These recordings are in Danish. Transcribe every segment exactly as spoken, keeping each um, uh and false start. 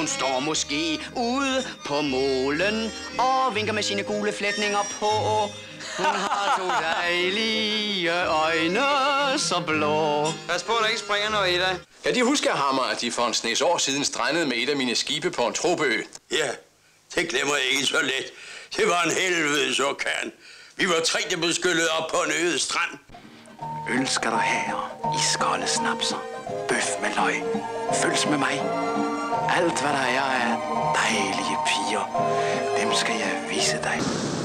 står måske ude på målen og vinker med sine gule flætninger på. Hun har to dejlige øjne, så blå. Pas på, at der ikke springer noget i dig. Ja, de husker Hammer, at de for en snes år siden strandede med et af mine skibe på en tropeø. Ja, det glemmer jeg ikke så let. Det var en helvede, så kan. Vi var tre, der blev skyllet op på en øde strand. Øl skal du have, iskolde snapser, bøf med løg, føls med mig. Alt, hvad der er af dejlige piger, dem skal jeg vise dig.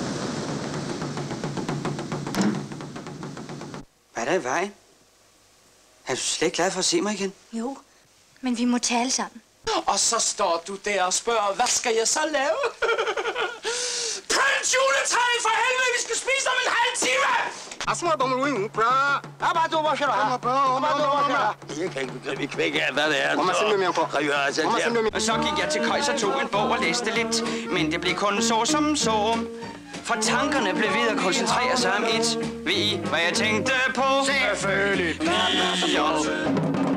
Hvad er der i vejen? Er du slet ikke glad for at se mig igen? Jo, men vi må tale sammen. Og så står du der og spørger, hvad skal jeg så lave? Prins juletræet for helvede, vi skal spise om en halv time! Jeg kan ikke begribe kvæk af, hvad det er. Og så gik jeg til køjs og tog en bog og læste lidt. Men det blev kun så som så. For tankerne blev ved at koncentrere sig om et. Ved I, hvad jeg tænkte på? Selvfølgelig. Piger.